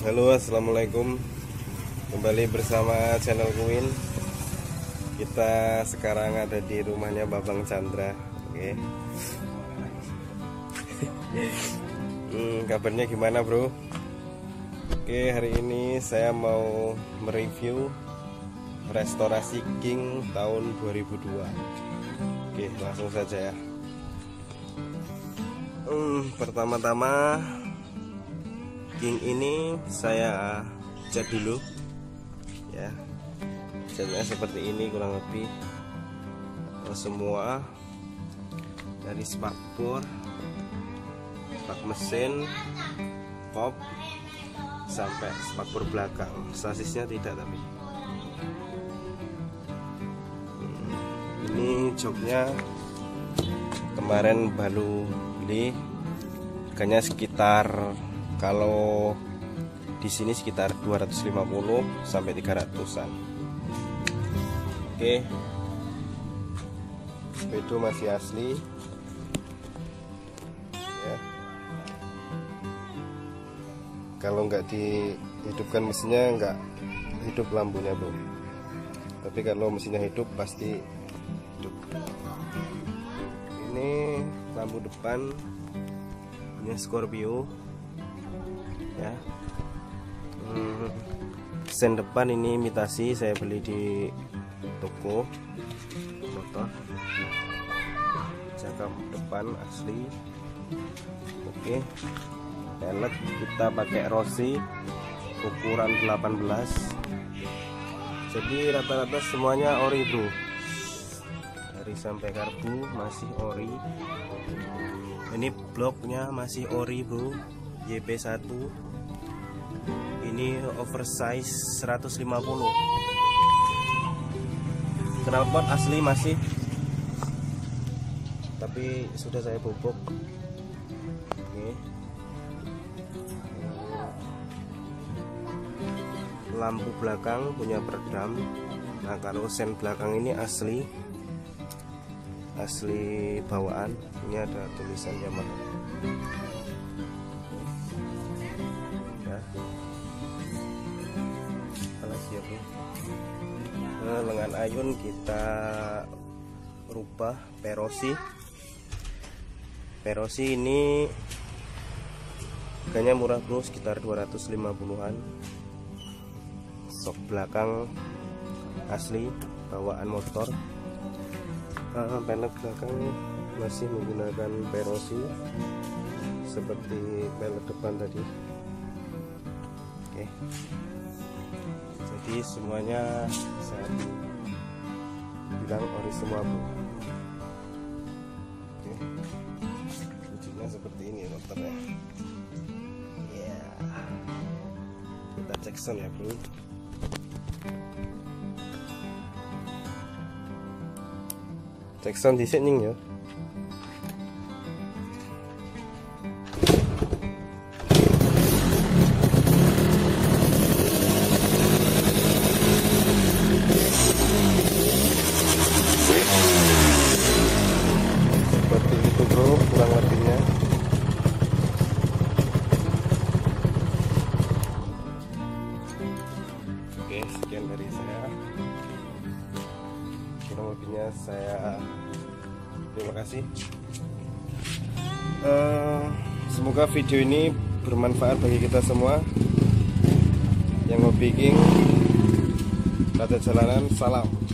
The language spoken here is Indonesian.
Halo, assalamualaikum. Kembali bersama channel Queen. Kita sekarang ada di rumahnya Babang Chandra. Oke. Kabarnya gimana, bro? Oke, hari ini saya mau mereview restorasi King tahun 2002. Oke, langsung saja ya. Pertama-tama King ini saya cat dulu ya. Catnya seperti ini kurang lebih semua, dari spakbor, spak mesin, kop, sampai spakbor belakang. Sasisnya tidak, tapi ini joknya kemarin baru beli, harganya sekitar, kalau di sini sekitar 250 sampai 300-an. Oke. Speedo masih asli. Ya. Kalau nggak dihidupkan mesinnya nggak hidup lampunya, bro. Tapi kalau mesinnya hidup pasti hidup. Ini lampu depan punya Scorpio ya. Sen depan ini imitasi, saya beli di toko motor. Jangkar depan asli. Oke. Pelek kita pakai Rossi ukuran 18. Jadi rata-rata semuanya ori, bro. Dari sampai karbu masih ori. Ini bloknya masih ori, bro. YP1. Ini oversize 150. Knalpot asli masih, tapi sudah saya bobok. Oke. Lampu belakang punya peredam. Nah, kalau sen belakang ini asli bawaan. Ini ada tulisan Yamaha ya. Apalagi ya, bro? Lengan ayun kita rubah Perosi ini harganya murah, bro, sekitar 250-an. Sok belakang asli bawaan motor. Pelek belakang masih menggunakan Perosi seperti pelek depan tadi. Oke. Jadi semuanya saya bilang ori semua, bro. Oke. Wujudnya seperti ini motornya. Ya. Kita cek sound ya, bro. Cek sound di sini ya. Seperti itu, bro, kurang lebihnya. Oke, sekian dari saya. Kurang lebihnya saya terima kasih. Semoga video ini bermanfaat bagi kita semua yang hobi King. Pada jalanan, salam.